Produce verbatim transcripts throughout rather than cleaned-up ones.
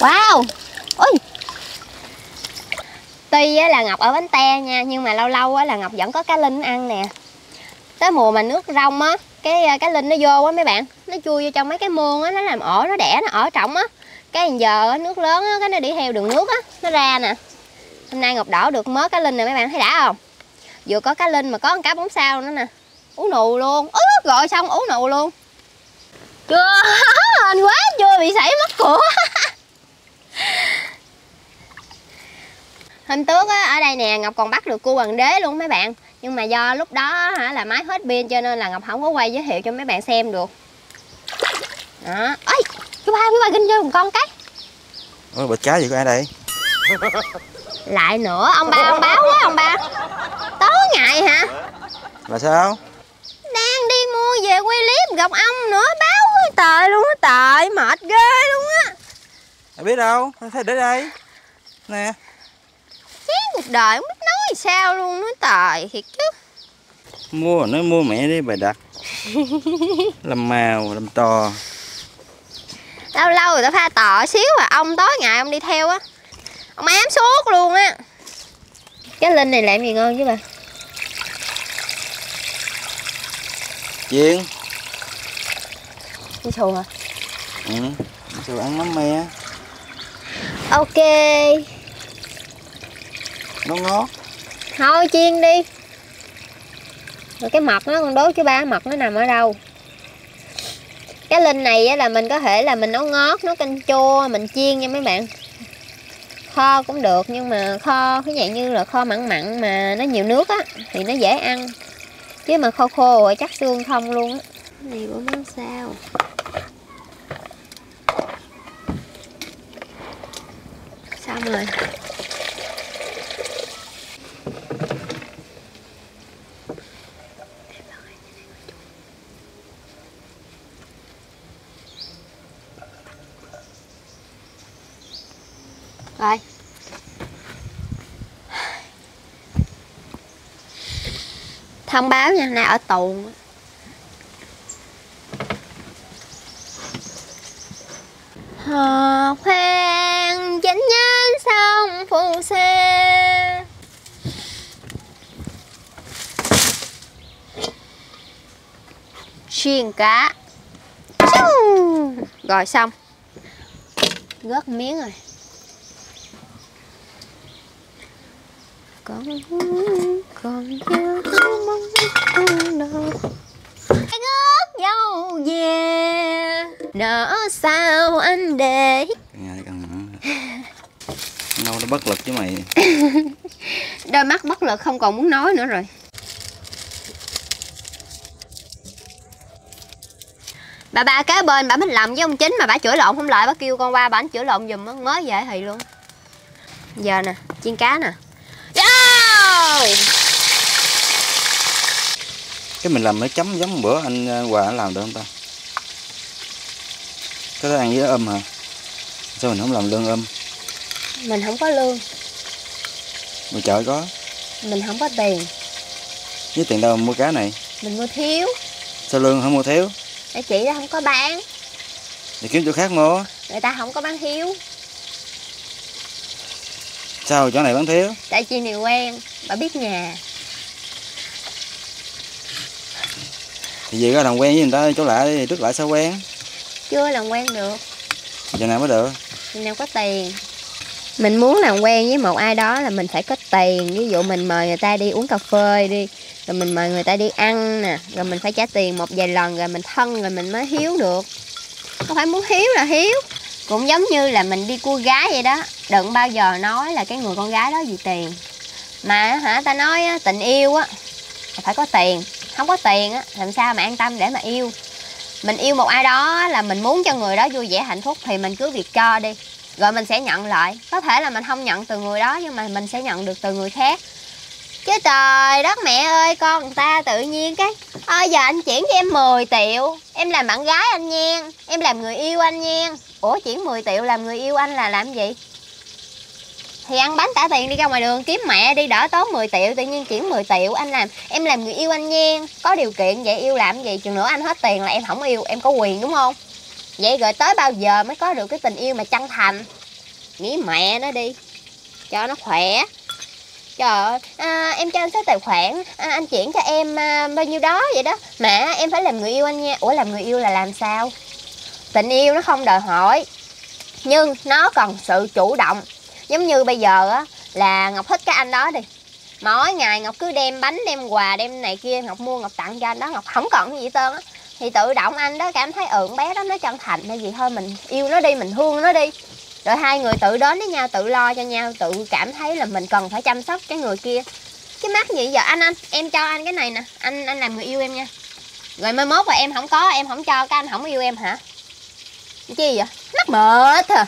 Wow. Ôi. Tuy là Ngọc ở Bến Tre nha, nhưng mà lâu lâu là Ngọc vẫn có cá linh ăn nè. Tới mùa mà nước rong á, cái cá linh nó vô á mấy bạn, nó chui vô trong mấy cái mương á, nó làm ổ, nó đẻ, nó ở trọng á. Cái giờ nước lớn á, cái nó đi theo đường nước á, nó ra nè. Hôm nay Ngọc đổ được mớ cá linh nè mấy bạn, thấy đã không? Vừa có cá linh mà có con cá bóng sao nữa nè. Ú nù luôn. Ú, gọi xong ú nù luôn. Chưa, anh quá chưa bị sảy mất của. Hôm trước á, ở đây nè Ngọc còn bắt được cua hoàng đế luôn mấy bạn. Nhưng mà do lúc đó hả, là máy hết pin cho nên là Ngọc không có quay giới thiệu cho mấy bạn xem được. Đó. Ôi, chú ba, chú ba kinh vô một con cái. Ôi, bịch cá gì của ai đây? Lại nữa, ông ba ông báo quá ông ba. Tối ngày hả? Là sao? Đang đi mua về quay clip gặp ông nữa, báo quá trời luôn á, trời mệt ghê luôn á. Ai biết đâu, thấy để đây. Nè. Chán cuộc đời không biết nói sao luôn á, trời thiệt chứ. Mua nói mua mẹ đi bày đặt. Làm màu, làm to. Lâu lâu người ta pha tọ xíu à, ông tối ngày ông đi theo á. Ông ám suốt luôn á. Cái linh này làm gì ngon chứ bà? Chiên. Đi xù hả? Ừ, xù ăn mắm me. Ok. Nó ngót. Thôi chiên đi. Rồi cái mật nó, con đố chứ ba mật nó nằm ở đâu? Cái linh này là mình có thể là mình nấu ngót, nấu canh chua, mình chiên nha mấy bạn. Kho cũng được, nhưng mà kho cái dạng như là kho mặn mặn mà nó nhiều nước á thì nó dễ ăn. Chứ mà khô khô rồi chắc xương không luôn á. Cái này của nó sao? Xong rồi. Rồi. Thông báo nha, nay ở tù. Hò khoan chánh nhánh sông phù sa. Chiên cá. Rồi xong. Gớt miếng rồi. Con con nhớ mong đâu cái ngớt dâu về nỡ sao anh để Ngày càng đâu nó bất lực chứ mày. Đôi mắt bất lực không còn muốn nói nữa rồi. Bà ba kế bên bà mít lầm với ông Chính mà bà chửi lộn không lại, bà kêu con qua bà chửi lộn giùm mới vậy thì luôn. Giờ nè, chiên cá nè. Cái mình làm nó chấm giống bữa anh Hòa anh làm được không ta? Cái đó ăn với ôm hả? Sao mình không làm lương ôm? Mình không có lương. Ngoài chợ có. Mình không có tiền. Với tiền đâu mà mua cá này? Mình mua thiếu. Sao lương không mua thiếu? Để chị đó không có bán. Thì kiếm chỗ khác mua. Người ta không có bán thiếu. Sao chỗ này bán thiếu? Tại chị này quen, bà biết nhà. Thì về có làm quen với người ta chỗ lạ đi, trước lại sao quen? Chưa làm quen được. Giờ nào mới được? Giờ nào có tiền. Mình muốn làm quen với một ai đó là mình phải có tiền. Ví dụ mình mời người ta đi uống cà phê đi, rồi mình mời người ta đi ăn nè, rồi mình phải trả tiền một vài lần rồi mình thân rồi mình mới hiếu được. Không phải muốn hiếu là hiếu. Cũng giống như là mình đi cua gái vậy đó. Đừng bao giờ nói là cái người con gái đó vì tiền. Mà hả ta nói á, tình yêu á phải có tiền. Không có tiền á làm sao mà an tâm để mà yêu. Mình yêu một ai đó là mình muốn cho người đó vui vẻ hạnh phúc thì mình cứ việc cho đi, rồi mình sẽ nhận lại. Có thể là mình không nhận từ người đó nhưng mà mình sẽ nhận được từ người khác. Chứ trời đất mẹ ơi, con người ta tự nhiên cái ơi giờ anh chuyển cho em mười triệu, em làm bạn gái anh nha, em làm người yêu anh nha. Ủa chuyển mười triệu làm người yêu anh là làm gì? Thì ăn bánh trả tiền đi ra ngoài đường kiếm mẹ đi, đỡ tốn mười triệu. Tự nhiên chuyển mười triệu anh làm em làm người yêu anh nha. Có điều kiện vậy yêu làm gì? Chừng nữa anh hết tiền là em không yêu, em có quyền đúng không? Vậy rồi tới bao giờ mới có được cái tình yêu mà chân thành? nghĩ mẹ nó đi, cho nó khỏe. Trời ơi, à, em cho anh số tài khoản, à, anh chuyển cho em à, bao nhiêu đó vậy đó. Mà em phải làm người yêu anh nha. Ủa làm người yêu là làm sao? Tình yêu nó không đòi hỏi, nhưng nó cần sự chủ động. Giống như bây giờ á, là Ngọc thích cái anh đó đi, mỗi ngày Ngọc cứ đem bánh, đem quà, đem này kia, Ngọc mua Ngọc tặng cho anh đó, Ngọc không cần cái gì hết trơn á. Thì tự động anh đó cảm thấy ừ con bé đó nó chân thành hay gì, thôi mình yêu nó đi, mình thương nó đi. Rồi hai người tự đến với nhau, tự lo cho nhau, tự cảm thấy là mình cần phải chăm sóc cái người kia. Chứ mắc gì giờ anh anh em cho anh cái này nè, anh anh làm người yêu em nha. Rồi mai mốt mà em không có, em không cho, cái anh không yêu em hả? Chi vậy? Mắc mệt à.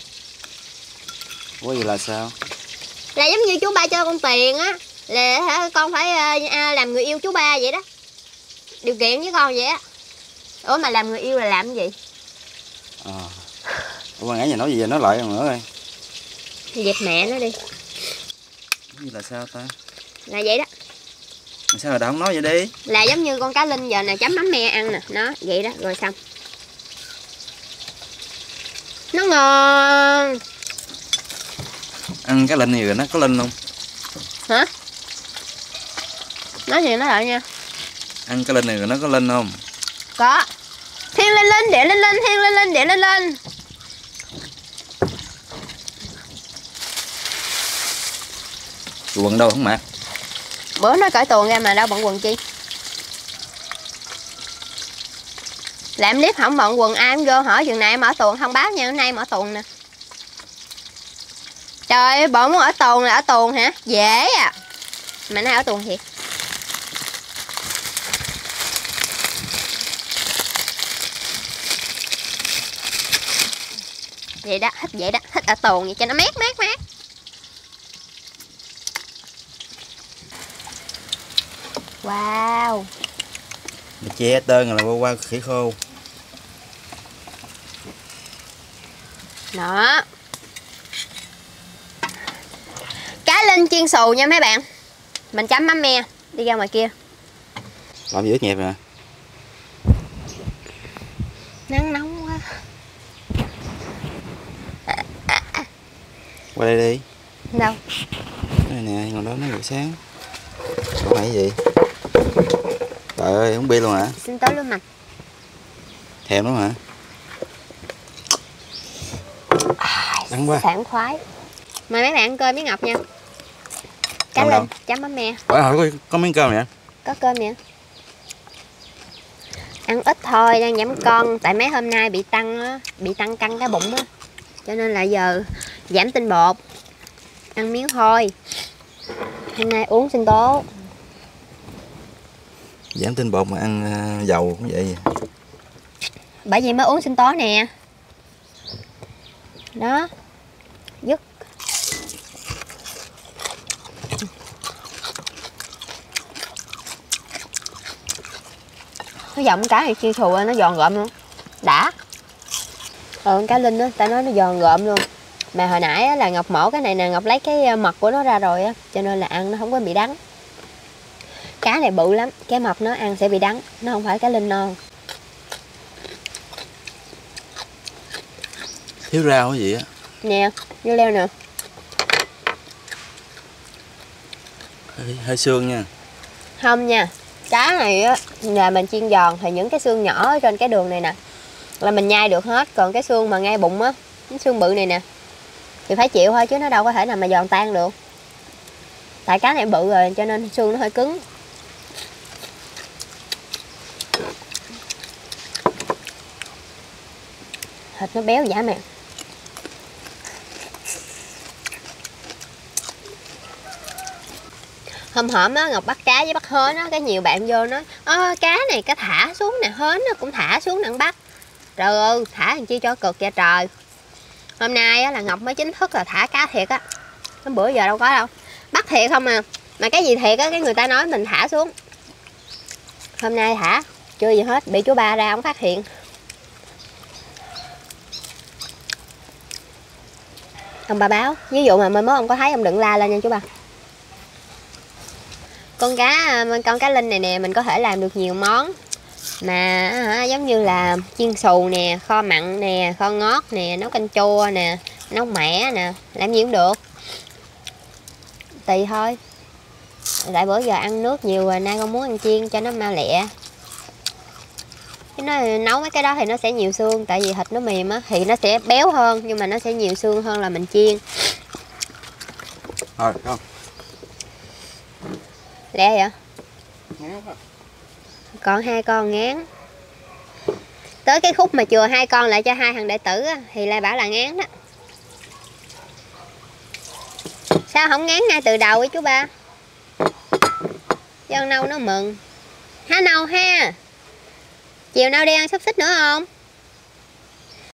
Ủa vậy là sao? Là giống như chú ba cho con tiền á, là hả, con phải à, làm người yêu chú ba vậy đó. Điều kiện với con vậy á. Ủa mà làm người yêu là làm cái gì? À. Ủa nãy giờ nói gì vậy, nói lại nữa coi. Dẹp mẹ nó đi. Cái gì là sao ta? Là vậy đó. Mà sao người ta không nói vậy đi? Là giống như con cá linh giờ nè, chấm mắm me ăn nè, nó vậy đó, rồi xong. Nó ngon. Ăn cái linh này rồi nó có linh không? Hả? Nói gì nói lại nha. Ăn cái linh này rồi nó có linh không? Có. Thiên lên lên, địa lên lên, thiên lên lên, địa lên lên. Quần đâu không mặc? Bữa nó cởi tuồng ra mà đâu bận quần chi. Làm clip không bận quần ai cũng vô hỏi chừng này em ở tuồng thông báo nha, hôm nay em ở tuồng nè. Trời ơi, bọn muốn ở tuồng là ở tuồng hả? Dễ à. Mà nay ở tuồng thiệt. Vậy đó, thích vậy đó, thích ở tuồng vậy cho nó mát mát mát. Wow. Mày che tơn rồi là qua qua khỉ khô. Đó. Cá linh chiên xù nha mấy bạn. Mình chấm mắm me, đi ra ngoài kia. Làm gì ướt nhẹp nè. Nắng nóng quá. Qua đây đi. Đâu? Đây nè, ngồi đó nói buổi sáng. Có phải gì? Trời ơi, không biết luôn hả? Xin tối luôn mặt. Thèm lắm hả? Đắng quá. Sảng khoái. Mời mấy bạn ăn cơm với Ngọc nha. Cá Đâu linh, đâu? chấm mắm me. Hỏi hỏi có, có miếng cơm nè. Có cơm nè. Ăn ít thôi, đang giảm cân. Tại mấy hôm nay bị tăng á, bị tăng cân cái bụng á. Cho nên là giờ giảm tinh bột. Ăn miếng thôi. Hôm nay uống sinh tố. Giảm tinh bột mà ăn uh, dầu cũng vậy. Bởi vì mới uống sinh tố nè. Đó. Dứt. Cái giọng cá này chiên xù nó giòn gợm luôn. Đã. Ờ cá linh á, ta nói nó giòn gợm luôn. Mà hồi nãy á, là Ngọc mổ cái này nè, Ngọc lấy cái mật của nó ra rồi á, cho nên là ăn nó không có bị đắng. Cá này bự lắm, cái mật nó ăn sẽ bị đắng, nó không phải cá linh non. Thiếu rau cái gì á. Nè, vô leo nè. Hơi, hơi xương nha. Không nha, cá này á là mình chiên giòn thì những cái xương nhỏ ở trên cái đường này nè là mình nhai được hết, còn cái xương mà ngay bụng á, cái xương bự này nè thì phải chịu thôi, chứ nó đâu có thể nào mà giòn tan được. Tại cá này bự rồi cho nên xương nó hơi cứng. Thịt nó béo dã man. Hôm hổm á Ngọc bắt cá với bắt hến á, cái nhiều bạn vô nói ơ cá này cá thả xuống nè, hến nó cũng thả xuống nè bắt. Trời ơi, thả làm chi cho cực vậy trời. Hôm nay á là Ngọc mới chính thức là thả cá thiệt á. Hôm bữa giờ đâu có đâu. Bắt thiệt không à. Mà cái gì thiệt á, cái người ta nói mình thả xuống. Hôm nay thả, chưa gì hết, bị chú ba ra ông phát hiện. Ông ba báo, ví dụ mà mai mốt ông có thấy ông đừng la lên nha chú ba. Con cá con cá linh này nè, mình có thể làm được nhiều món. Mà giống như là chiên xù nè, kho mặn nè, kho ngót nè, nấu canh chua nè, nấu mẻ nè, làm gì cũng được. Tùy thôi. Tại bữa giờ ăn nước nhiều rồi, nay con muốn ăn chiên cho nó mau lẹ. Cái nó nấu mấy cái đó thì nó sẽ nhiều xương, tại vì thịt nó mềm á thì nó sẽ béo hơn, nhưng mà nó sẽ nhiều xương hơn là mình chiên. Thôi không. Lẹ vậy? Còn hai con ngán. Tới cái khúc mà chừa hai con lại cho hai thằng đệ tử á, thì lại bảo là ngán đó. Sao không ngán ngay từ đầu ấy chú ba? Cho con Nâu nó mừng. Há Nâu ha. Chiều Nâu đi ăn xúc xích nữa không?